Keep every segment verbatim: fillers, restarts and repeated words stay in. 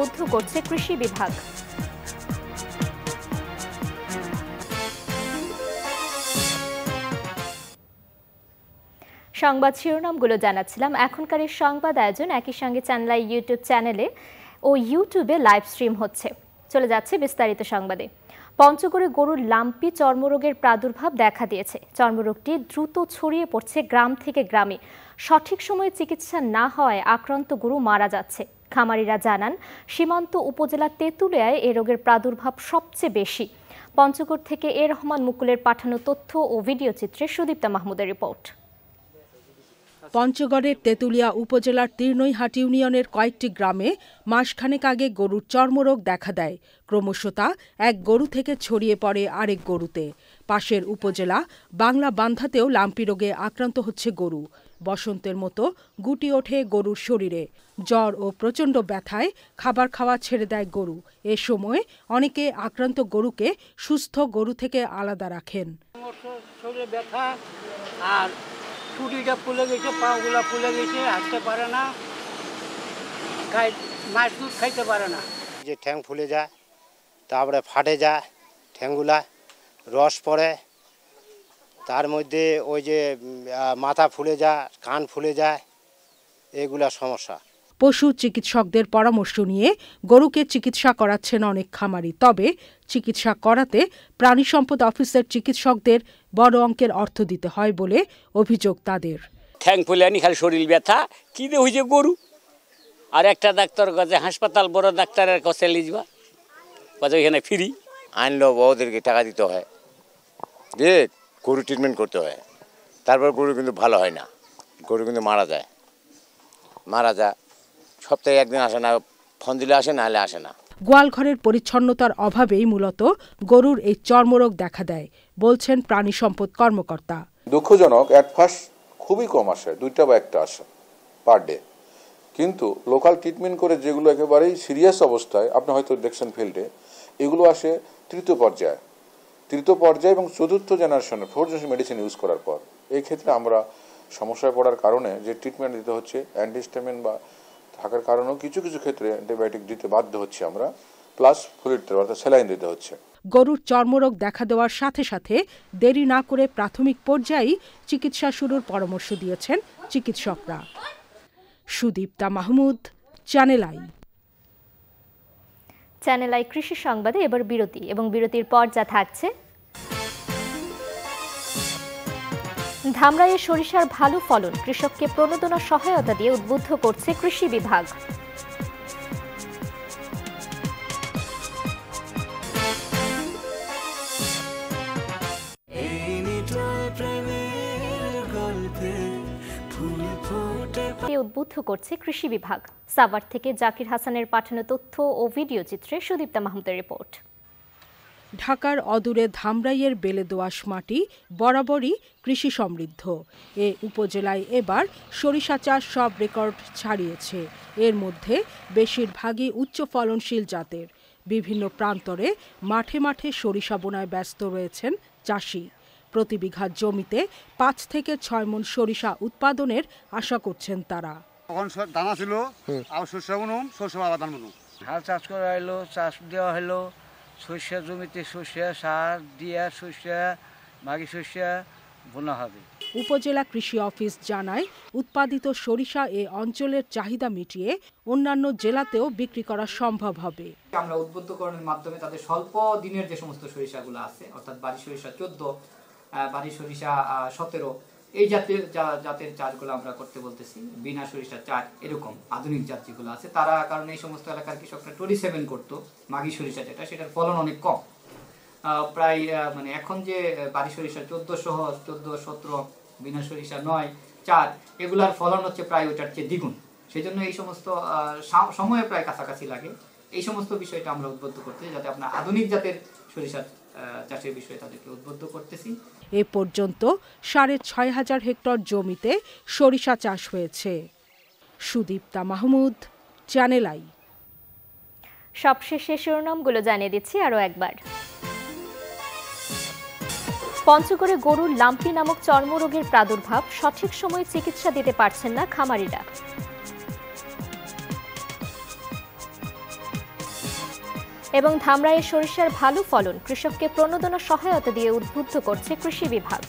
উদ্বুদ্ধ করছে কৃষি বিভাগ। সংবাদ শিরোনামগুলো জানাচ্ছিলাম। এখনকার এই সংবাদ আয়োজন একই সঙ্গে চ্যানেল ইউটিউব চ্যানেলে ও ইউটিউবে লাইভ স্ট্রিম হচ্ছে। চলে যাচ্ছে বিস্তারিত সংবাদে। পঞ্চগড়ে গরুর লাম্পি চর্মরোগের প্রাদুর্ভাব দেখা দিয়েছে। চর্মরোগটি দ্রুত ছড়িয়ে পড়ছে গ্রাম থেকে গ্রামে। সঠিক সময়ে চিকিৎসা না হওয়ায় আক্রান্ত গরু মারা যাচ্ছে। খামারিরা জানান, সীমান্ত উপজেলা তেঁতুলিয়ায় এ রোগের প্রাদুর্ভাব সবচেয়ে বেশি। পঞ্চগড় থেকে এ রহমান মুকুলের পাঠানো তথ্য ও ভিডিও চিত্রে সুদীপ্তা মাহমুদের রিপোর্ট। পঞ্চগড়ের তেঁতুলিয়া উপজেলার তীর্ণইহাট ইউনিয়নের কয়েকটি গ্রামে মাসখানেক আগে গরুর চর্মরোগ দেখা দেয়। ক্রমশ তা এক গরু থেকে ছড়িয়ে পড়ে আরেক গরুতে। পাশের উপজেলা বাংলা বান্ধাতেও লাম্পি রোগে আক্রান্ত হচ্ছে গরু। বসন্তের মতো গুটি ওঠে গরুর শরীরে। জ্বর ও প্রচণ্ড ব্যথায় খাবার খাওয়া ছেড়ে দেয় গরু। এ সময় অনেকে আক্রান্ত গরুকে সুস্থ গরু থেকে আলাদা রাখেন। ছুটিটা ফুলে গেছে, পাগুলা ফুলে গেছে, হাঁটতে পারে না, মাছ দুধ খাইতে পারে না। যে ঠ্যাং ফুলে যায়, তারপরে ফাটে যায় ঠ্যাংগুলা, রস পড়ে, তার মধ্যে ওই যে মাথা ফুলে যায়, কান ফুলে যায়, এগুলা সমস্যা। পশু চিকিৎসকদের পরামর্শ নিয়ে গরুকে চিকিৎসা করাচ্ছেন অনেক খামারি। তবে চিকিৎসা করাতে প্রাণী সম্পদ অফিসের চিকিৎসকদের বড় অঙ্কের অর্থ দিতে হয় বলে অভিযোগ তাদের। ঠ্যাং ফুলে আনি খালি শরীর ব্যথা, কি দিয়ে হয়েছে গরু, আর একটা ডাক্তার কাছে হাসপাতাল বড় ডাক্তারের কাছে লিজবা কাছে এখানে ফ্রি আনলেও ওদেরকে টাকা দিতে হয়, দিয়ে গরু ট্রিটমেন্ট করতে হয়। তারপর গরু কিন্তু ভালো হয় না, গরু কিন্তু মারা যায় মারা যায় সপ্তাহে একদিন আসে না, ফোন দিলে আসে, না হলে আসে না। গোয়ালঘরের পরিচ্ছন্নতার অভাবেই মূলত গরুর এই চর্মরোগ দেখা দেয় বলছেন প্রাণী সম্পদ কর্মকর্তা। দুঃখজনক, এক ফাঁস খুবই কম আসে, দুইটা বা একটা আসে পার ডে। কিন্তু লোকাল ট্রিটমেন্ট করে যেগুলো একেবারেই সিরিয়াস অবস্থায়, আপনি হয়তো দেখছেন ফিল্ডে, এগুলো আসে তৃতীয় পর্যায়ে তৃতীয় পর্যায়ে এবং চতুর্থ জেনারেশনের ফোর্থ জেনারেশন মেডিসিন ইউজ করার পর। এই ক্ষেত্রে আমরা সমস্যায় পড়ার কারণে যে ট্রিটমেন্ট দিতে হচ্ছে অ্যান্টিহিস্টামিন বা থাকার কারণেও কিছু কিছু ক্ষেত্রে অ্যান্টিবায়োটিক দিতে বাধ্য হচ্ছে আমরা, প্লাস ফ্লুইড অর্থাৎ স্যালাইন দিতে হচ্ছে। গরুর চর্মরোগ দেখা দেওয়ার সাথে সাথে দেরি না করে প্রাথমিক পর্যায়েই চিকিৎসা শুরুর পরামর্শ দিয়েছেন চিকিৎসকরা। Sudipta Mahmud, channel I. Channel I কৃষি সংবাদে এবার বিরতি, এবং বিরতির পর যা থাকছে: ধামরাইয়ে সরিষার ভালো ফলন, কৃষককে প্রণোদনা সহায়তা দিয়ে উদ্বুদ্ধ করছে কৃষি বিভাগ। উদ্বুদ্ধ করছে কৃষি বিভাগ। সাভার থেকে জাকির হাসানের পাঠানো তথ্য ও ভিডিও চিত্রে সুদীপ্তা মাহমুদের রিপোর্ট। ঢাকার অদূরে ধামরাইয়ের বেলে দোআঁশ মাটি বরাবরই কৃষি সমৃদ্ধ। এ উপজেলায় এবার সরিষা চাষ সব রেকর্ড ছাড়িয়েছে। এর মধ্যে বেশিরভাগই উচ্চ ফলনশীল জাতের। বিভিন্ন প্রান্তরে মাঠে মাঠে সরিষা বোনায় ব্যস্ত রয়েছেন চাষি। প্রতি বিঘা জমিতে পাঁচ থেকে ছয় মণ সরিষা উৎপাদনের আশা করছেন তারা। তখন দানা ছিল, আর সরিষা বুনুম, সরিষা আবার ধান বুনুম। হাল চাষ করা হলো, চাষ দেওয়া হলো, সরিষা জমিতে সরিষা সার দিয়ে সরিষা মাগি সরিষা বোনা হবে। উপজেলা কৃষি অফিস জানায়, উৎপাদিত সরিষা এ অঞ্চলের চাহিদা মিটিয়ে অন্যান্য জেলাতেও বিক্রি করা সম্ভব হবে। আমরা উদ্বুদ্ধকরণের মাধ্যমে তাদের স্বল্প দিনের যে সমস্ত সরিষাগুলো আছে, অর্থাৎ বাড়ি সরিষা চোদ্দ, বাড়ি সরিষা সতেরো, এই জাতের জাতের চাষগুলো আমরা করতে বলতেছি। বিনা সরিষা চাষ এরকম আধুনিক জাত যেগুলো আছে তারা, কারণ এই সমস্ত এলাকার কৃষকরা টোরি সেভেন করতো, মাগি সরিষা যেটা, সেটার ফলন অনেক কম। প্রায় মানে এখন যে বাড়ি সরিষা চোদ্দ সহ চোদ্দ সতেরো, বিনা সরিষা নয় চার, এগুলার ফলন হচ্ছে প্রায় ওইটার চেয়ে দ্বিগুণ। সেই জন্য এই সমস্ত সময়ে প্রায় কাছাকাছি লাগে। এই সমস্ত বিষয়টা আমরা উদ্বুদ্ধ করতে, যাতে আপনার আধুনিক জাতের সরিষা চাষের বিষয়ে তাদেরকে উদ্বুদ্ধ করতেছি। এ পর্যন্ত সাড়ে ছয় হাজার হেক্টর জমিতে সরিষা চাষ হয়েছে। Sudipta Mahmud, channel I. সবশেষে শিরোনামগুলো জানিয়ে দিচ্ছি আরও একবার। পঞ্চগড়ে গরুর লাম্পি নামক চর্মরোগের প্রাদুর্ভাব, সঠিক সময়ে চিকিৎসা দিতে পারছেন না খামারিরা। এবং ধামরাইয়ে সরিষার ভালো ফলন, কৃষককে প্রণোদনা সহায়তা দিয়ে উদ্বুদ্ধ করছে কৃষি বিভাগ।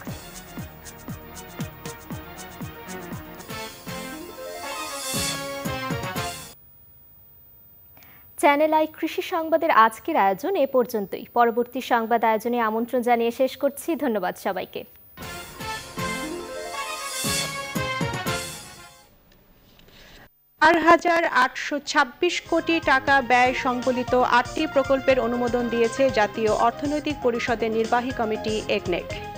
চ্যানেল আই কৃষি সংবাদের আজকের আয়োজন এ পর্যন্তই। পরবর্তী সংবাদ আয়োজনে আমন্ত্রণ জানিয়ে শেষ করছি। ধন্যবাদ সবাইকে। চার হাজার আটশো ছাব্বিশ কোটি টাকা ব্যয় সংবলিত আটটি প্রকল্পের অনুমোদন দিয়েছে জাতীয় অর্থনৈতিক পরিষদের নির্বাহী কমিটি একনেক।